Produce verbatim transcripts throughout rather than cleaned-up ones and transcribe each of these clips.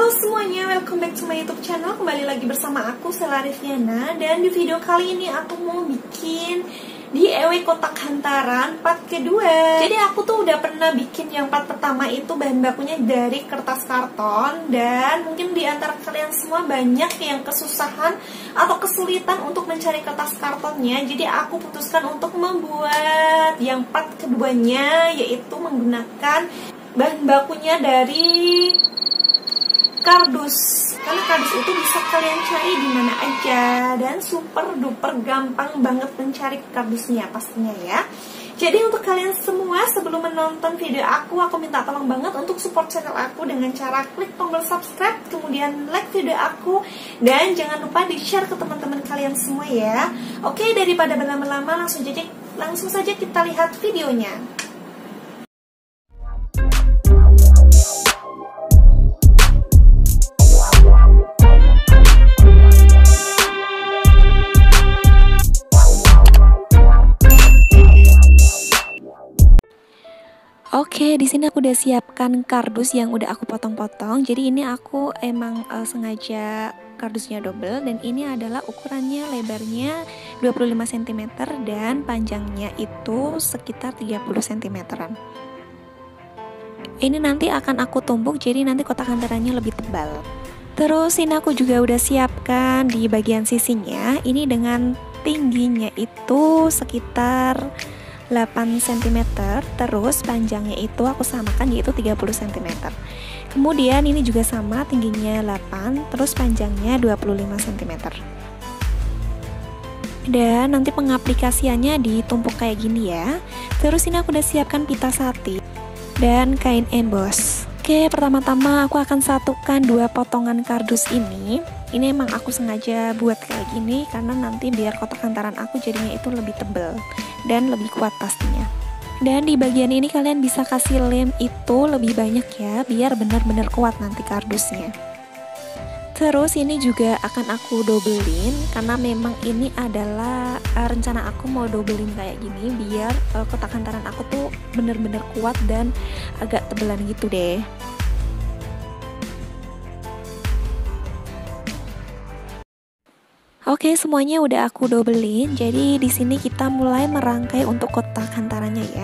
Halo semuanya, welcome back to my YouTube channel. Kembali lagi bersama aku, Sela Riviana. Dan di video kali ini aku mau bikin D I Y kotak hantaran part kedua. Jadi aku tuh udah pernah bikin yang part pertama itu bahan bakunya dari kertas karton. Dan mungkin di antara kalian semua banyak yang kesusahan atau kesulitan untuk mencari kertas kartonnya. Jadi aku putuskan untuk membuat yang part keduanya, yaitu menggunakan bahan bakunya dari kardus. Karena kardus itu bisa kalian cari di mana aja dan super duper gampang banget mencari kardusnya pastinya ya. Jadi untuk kalian semua, sebelum menonton video aku, aku minta tolong banget untuk support channel aku dengan cara klik tombol subscribe, kemudian like video aku, dan jangan lupa di share ke teman-teman kalian semua ya. Oke, daripada berlama-lama, langsung saja langsung saja kita lihat videonya. Oke, di sini aku udah siapkan kardus yang udah aku potong-potong. Jadi ini aku emang uh, sengaja kardusnya double, dan ini adalah ukurannya, lebarnya dua puluh lima sentimeter dan panjangnya itu sekitar tiga puluh sentimeteran. Ini nanti akan aku tumbuk, jadi nanti kotak hantarannya lebih tebal. Terus ini aku juga udah siapkan di bagian sisinya. Ini dengan tingginya itu sekitar delapan sentimeter, terus panjangnya itu aku samakan yaitu tiga puluh sentimeter. Kemudian ini juga sama, tingginya delapan, terus panjangnya dua puluh lima sentimeter. Dan nanti pengaplikasiannya ditumpuk kayak gini ya. Terus ini aku udah siapkan pita sati dan kain emboss. Oke, pertama-tama aku akan satukan dua potongan kardus ini. Ini emang aku sengaja buat kayak gini karena nanti biar kotak hantaran aku jadinya itu lebih tebal dan lebih kuat pastinya. Dan di bagian ini kalian bisa kasih lem itu lebih banyak ya, biar benar-benar kuat nanti kardusnya. Terus ini juga akan aku dobelin karena memang ini adalah uh, rencana aku mau dobelin kayak gini biar uh, kotak hantaran aku tuh benar-benar kuat dan agak tebelan gitu deh. Oke, semuanya udah aku dobelin. Jadi di sini kita mulai merangkai untuk kotak hantarannya ya.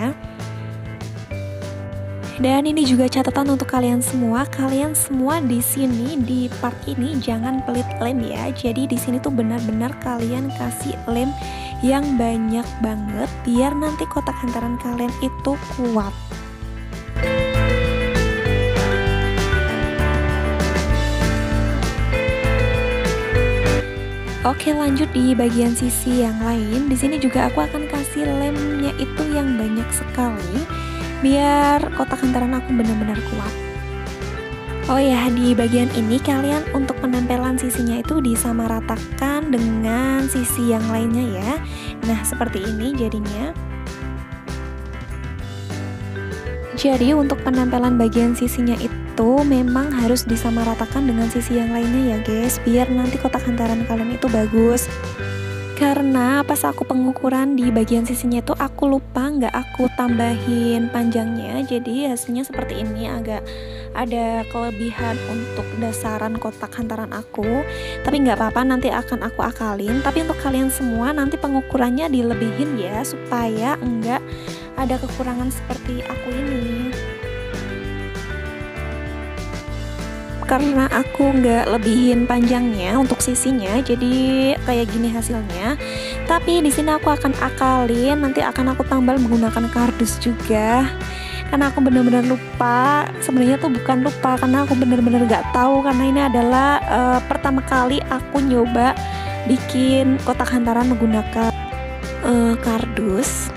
Dan ini juga catatan untuk kalian semua. Kalian semua di sini di part ini jangan pelit lem ya. Jadi di sini tuh benar-benar kalian kasih lem yang banyak banget biar nanti kotak hantaran kalian itu kuat. Oke, lanjut di bagian sisi yang lain. Di sini juga aku akan kasih lemnya itu yang banyak sekali biar kotak hantaran aku benar-benar kuat. Oh ya, di bagian ini kalian untuk penempelan sisinya itu disamaratakan dengan sisi yang lainnya ya. Nah, seperti ini jadinya. Jadi untuk penempelan bagian sisinya itu memang harus disamaratakan dengan sisi yang lainnya ya guys, biar nanti kotak hantaran kalian itu bagus. Karena pas aku pengukuran di bagian sisinya itu aku lupa nggak aku tambahin panjangnya, jadi hasilnya seperti ini, agak ada kelebihan untuk dasaran kotak hantaran aku. Tapi nggak apa-apa, nanti akan aku akalin. Tapi untuk kalian semua nanti pengukurannya dilebihin ya, supaya enggak ada kekurangan seperti aku ini. Karena aku nggak lebihin panjangnya untuk sisinya, jadi kayak gini hasilnya. Tapi di sini aku akan akalin, nanti akan aku tambal menggunakan kardus juga. Karena aku bener-bener lupa, sebenarnya tuh bukan lupa, karena aku bener-bener nggak tahu. Karena ini adalah uh, pertama kali aku nyoba bikin kotak hantaran menggunakan uh, kardus.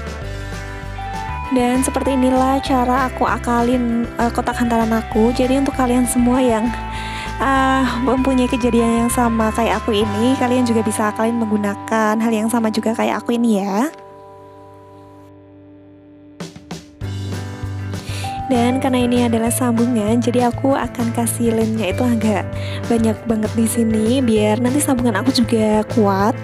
Dan seperti inilah cara aku akalin uh, kotak hantaran aku. Jadi untuk kalian semua yang uh, mempunyai kejadian yang sama kayak aku ini, kalian juga bisa akalin menggunakan hal yang sama juga kayak aku ini ya. Dan karena ini adalah sambungan, jadi aku akan kasih lemnya itu agak banyak banget di sini biar nanti sambungan aku juga kuat.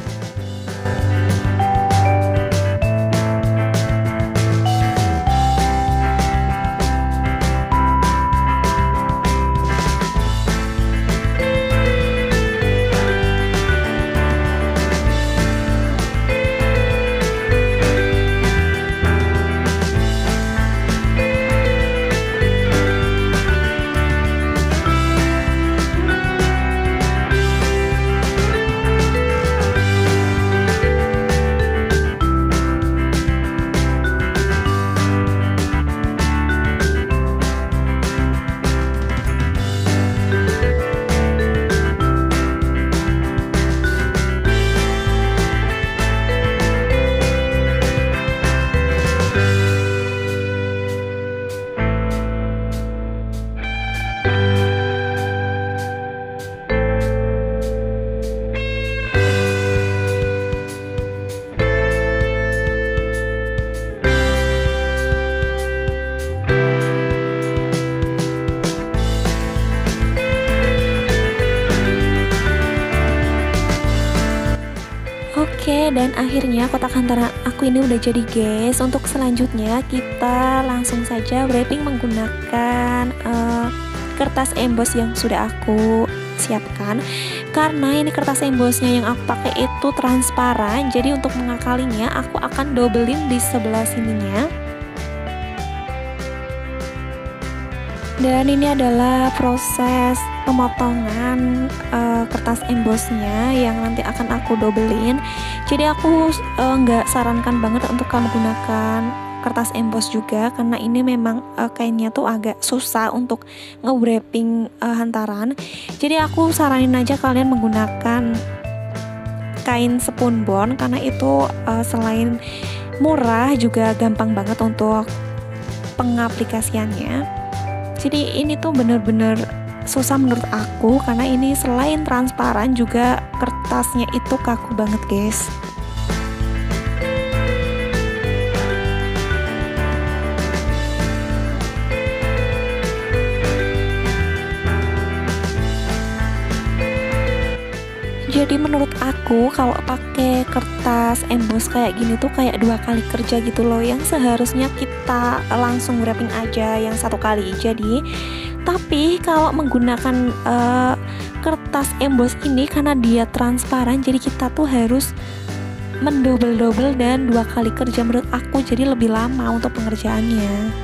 Oke, dan akhirnya kotak hantaran aku ini udah jadi guys. Untuk selanjutnya kita langsung saja wrapping menggunakan uh, kertas emboss yang sudah aku siapkan. Karena ini kertas embossnya yang aku pakai itu transparan, jadi untuk mengakalinya aku akan dobelin di sebelah sininya. Dan ini adalah proses pemotongan uh, kertas embossnya yang nanti akan aku dobelin. Jadi aku uh, nggak sarankan banget untuk kamu gunakan kertas emboss juga, karena ini memang uh, kainnya tuh agak susah untuk nge-wrapping uh, hantaran. Jadi aku saranin aja kalian menggunakan kain spunbond, karena itu uh, selain murah juga gampang banget untuk pengaplikasiannya. Jadi ini tuh bener-bener susah menurut aku, karena ini selain transparan juga kertasnya itu kaku banget guys. Jadi menurut aku kalau pakai kertas emboss kayak gini tuh kayak dua kali kerja gitu loh, yang seharusnya kita langsung wrapping aja yang satu kali. Jadi tapi kalau menggunakan uh, kertas emboss ini karena dia transparan, jadi kita tuh harus mendobel-dobel dan dua kali kerja menurut aku, jadi lebih lama untuk pengerjaannya.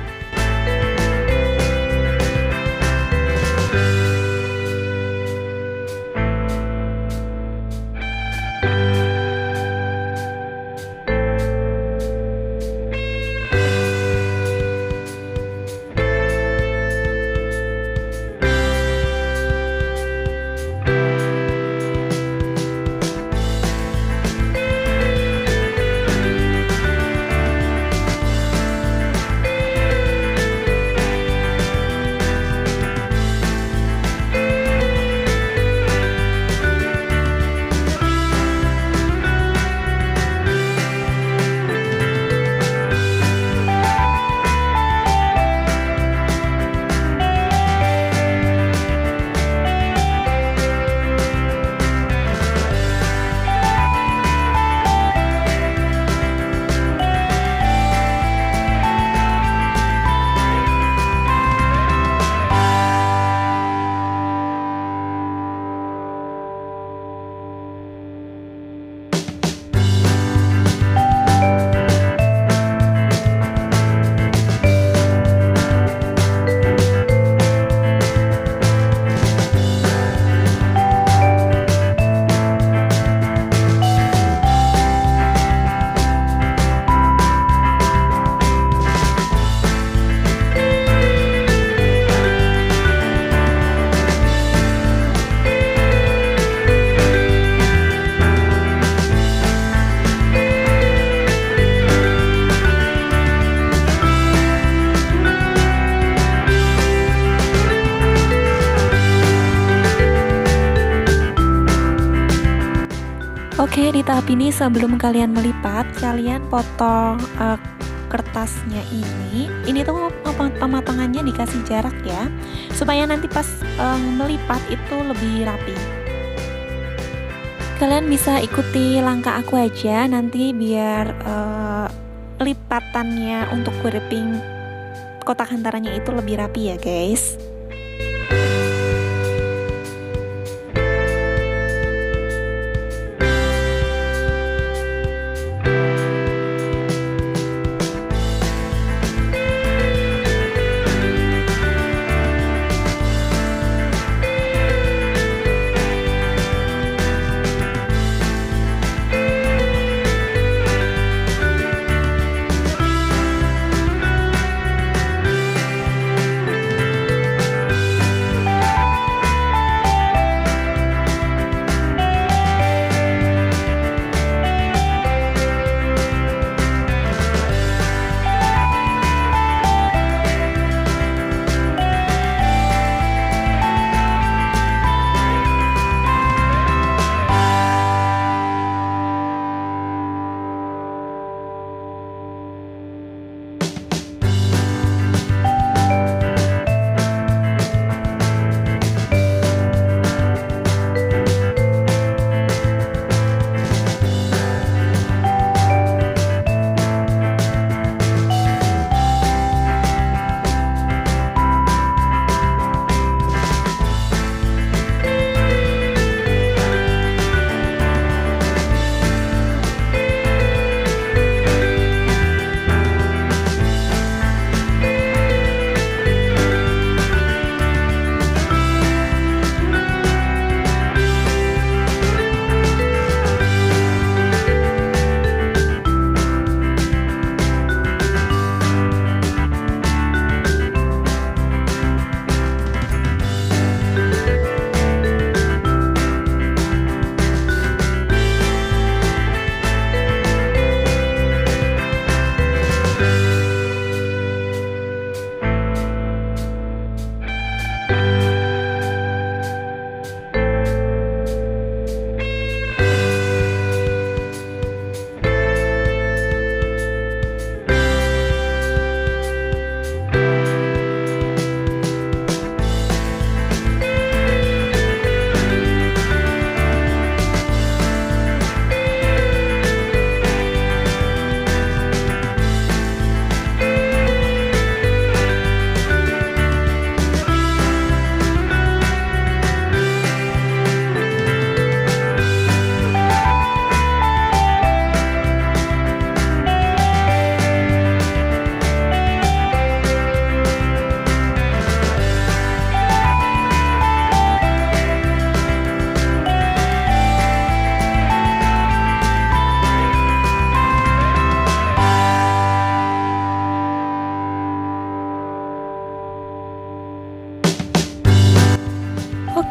Oke, di tahap ini sebelum kalian melipat, kalian potong uh, kertasnya ini. Ini tuh pematangannya dikasih jarak ya, supaya nanti pas uh, melipat itu lebih rapi. Kalian bisa ikuti langkah aku aja nanti biar uh, lipatannya untuk wrapping kotak hantarannya itu lebih rapi ya guys.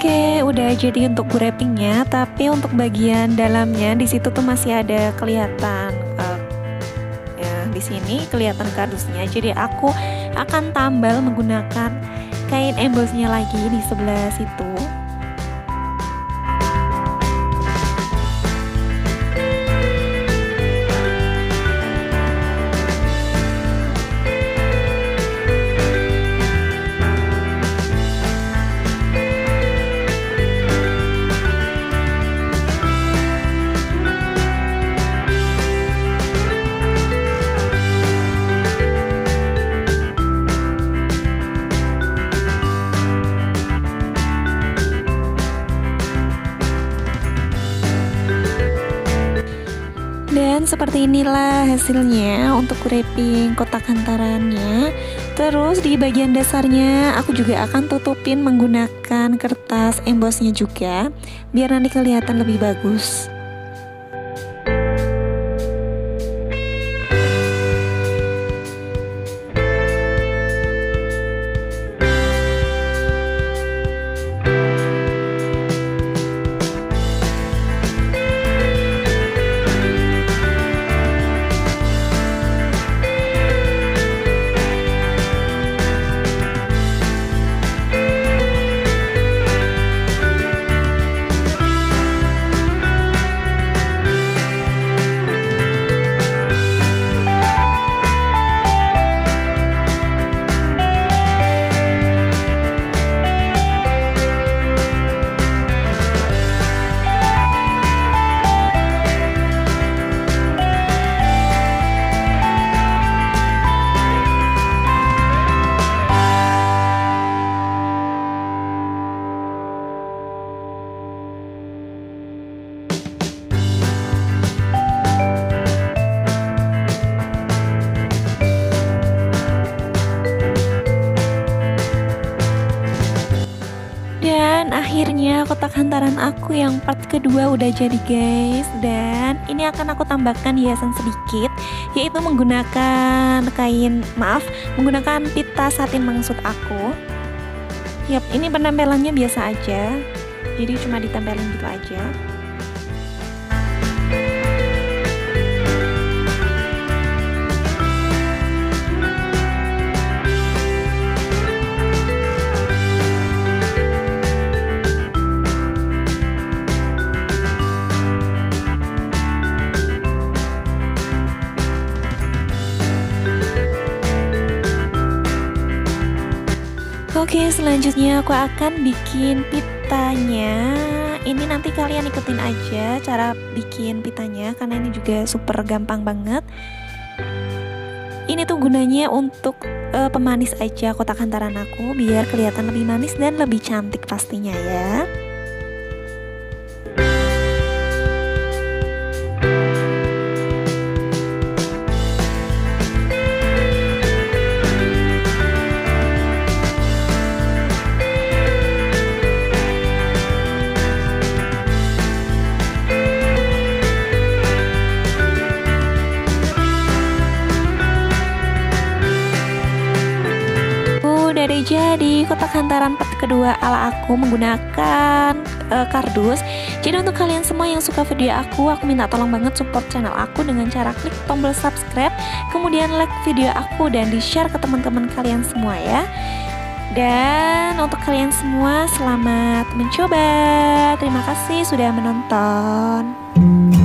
Oke, udah jadi untuk wrappingnya, tapi untuk bagian dalamnya di situ tuh masih ada kelihatan uh, ya, di sini kelihatan kardusnya. Jadi aku akan tambal menggunakan kain embossnya lagi di sebelah situ. Dan seperti inilah hasilnya untuk wrapping kotak hantarannya. Terus di bagian dasarnya aku juga akan tutupin menggunakan kertas embossnya juga, biar nanti kelihatan lebih bagus. Dan akhirnya kotak hantaran aku yang part kedua udah jadi guys. Dan ini akan aku tambahkan hiasan sedikit, yaitu menggunakan kain, maaf, menggunakan pita satin maksud aku. Yap, ini penempelannya biasa aja, jadi cuma ditempelin gitu aja. Oke, selanjutnya aku akan bikin pitanya. Ini nanti kalian ikutin aja cara bikin pitanya, karena ini juga super gampang banget. Ini tuh gunanya untuk uh, pemanis aja kotak hantaran aku, biar kelihatan lebih manis dan lebih cantik pastinya ya. Udah jadi kotak hantaran part kedua ala aku menggunakan uh, kardus. Jadi untuk kalian semua yang suka video aku, aku minta tolong banget support channel aku dengan cara klik tombol subscribe, kemudian like video aku dan di share ke teman-teman kalian semua ya. Dan untuk kalian semua selamat mencoba. Terima kasih sudah menonton.